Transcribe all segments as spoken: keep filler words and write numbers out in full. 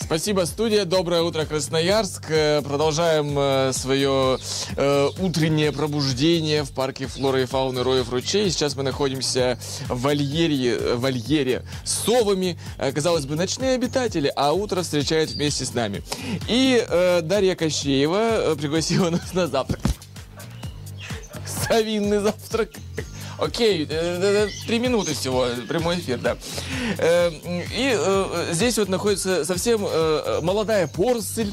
Спасибо, студия. Доброе утро, Красноярск. Продолжаем свое э, утреннее пробуждение в парке флоры и фауны Роев ручей. Сейчас мы находимся в вольере, в вольере с совами. Казалось бы, ночные обитатели, а утро встречает вместе с нами. И э, Дарья Кощеева пригласила нас на завтрак. Совинный завтрак. Окей, три минуты всего, прямой эфир, да. И здесь вот находится совсем молодая порсель.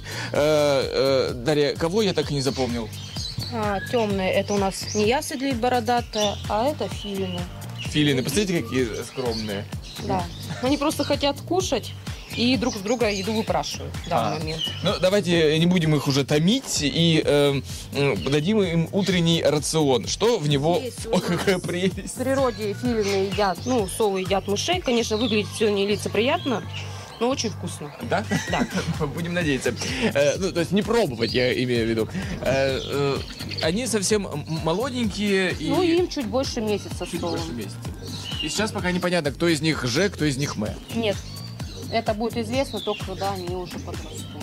Дарья, кого я так и не запомнил? А, темные, это у нас не ясыдли бородатая, а это филины. Филины, посмотрите, какие скромные. Да, они просто хотят кушать и друг с друга еду выпрашивают в данный а. момент. Ну, давайте не будем их уже томить и э, дадим им утренний рацион. Что в него... О, какая прелесть! В природе филины едят, ну, совы едят мышей. Конечно, выглядит все нелицеприятно, но очень вкусно. Да? Да. Будем надеяться. Э, ну, то есть не пробовать, я имею в виду. Э, э, они совсем молоденькие. И... Ну, им чуть больше месяца. Чуть больше месяца. И сейчас пока непонятно, кто из них Ж, кто из них М. Нет. Это будет известно только когда они уже подрастут.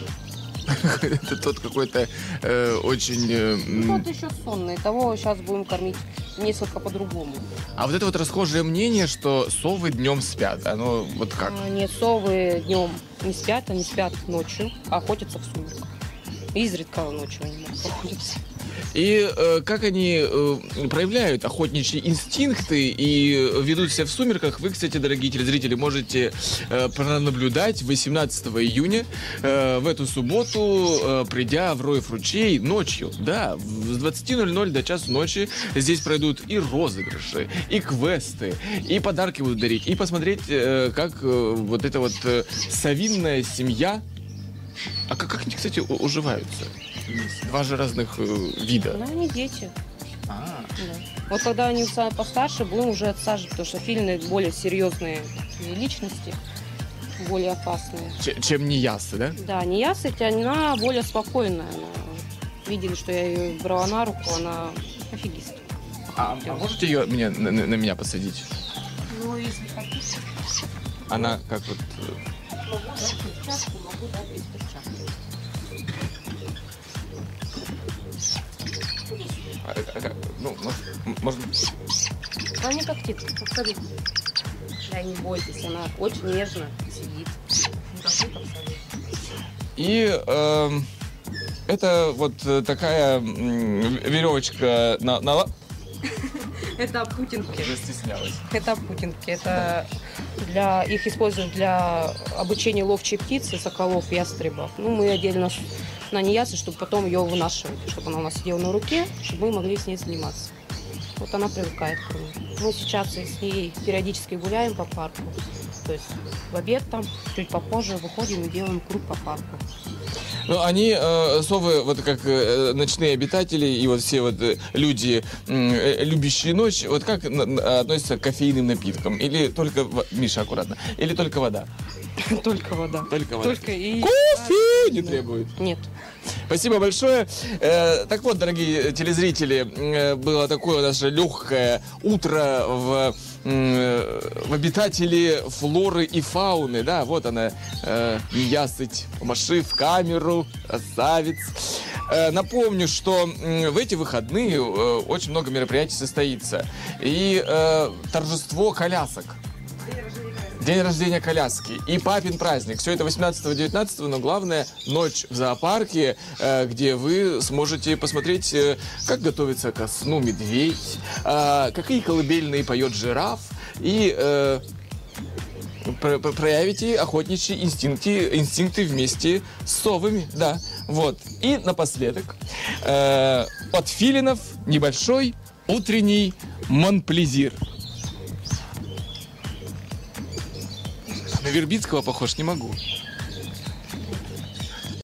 Это тот какой-то э, очень... Э, ну, тот еще сонный. Того сейчас будем кормить несколько по-другому. А вот это вот расхожее мнение, что совы днем спят, оно вот как? А, нет, совы днем не спят, они спят ночью, а охотятся в сумерках. Изредка ночью они могут охотиться. И э, как они э, проявляют охотничьи инстинкты и ведут себя в сумерках, вы, кстати, дорогие телезрители, можете э, пронаблюдать восемнадцатого июня э, в эту субботу, э, придя в Роев ручей ночью. Да, с двадцати ноль-ноль до часу ночи здесь пройдут и розыгрыши, и квесты, и подарки будут дарить, и посмотреть, э, как э, вот эта вот э, совинная семья. А как, как они, кстати, уживаются? Два же разных э, вида. Ну, они дети. А. Да. Вот когда они постарше, будем уже отсаживать, потому что филины более серьезные личности, более опасные. Ч- чем неясы, да? Да, неясы, она более спокойная. Она... Видели, что я ее брала на руку, она офигист. А, а можете ее мне, на, на меня посадить? Ну, если хотите. Она как вот... Могу дать перчатку, могу дать без перчатки. А, а, ну, может... может... А не как птица, посмотрите. Да, не бойтесь, она очень нежно сидит. И э, это вот такая веревочка на... на... Это путинки. Уже стеснялась. Это путинки. Это для их используют для обучения ловчей птицы, соколов, ястребов. Ну, мы отдельно на неясы, чтобы потом ее вынашивать, чтобы она у нас сидела на руке, чтобы мы могли с ней заниматься. Вот она привыкает к ней. Мы сейчас с ней периодически гуляем по парку. То есть в обед там, чуть попозже выходим и делаем круг по парку. Ну, они, э, совы, вот как э, ночные обитатели и вот все вот э, люди, э, любящие ночь, вот как на, относятся к кофейным напиткам? Или только... Миша, аккуратно. Или только вода? Только вода. Только вода. Только и... Кофе не требует? Нет. Спасибо большое. Э, так вот, дорогие телезрители, э, было такое наше легкое утро в, э, в обитатели флоры и фауны. Да, вот она, э, ясыть, маши в камеру, красавец. Э, напомню, что э, в эти выходные э, очень много мероприятий состоится. И э, торжество колясок. День рождения коляски и папин праздник. Все это восемнадцатого-девятнадцатого, но главное ночь в зоопарке, где вы сможете посмотреть, как готовится ко сну медведь, какие колыбельные поет жираф и э, про- про- проявите охотничьи инстинкты, инстинкты вместе с совами. Да, вот. И напоследок э, от филинов небольшой утренний монплезир. На Вербицкого похож не могу.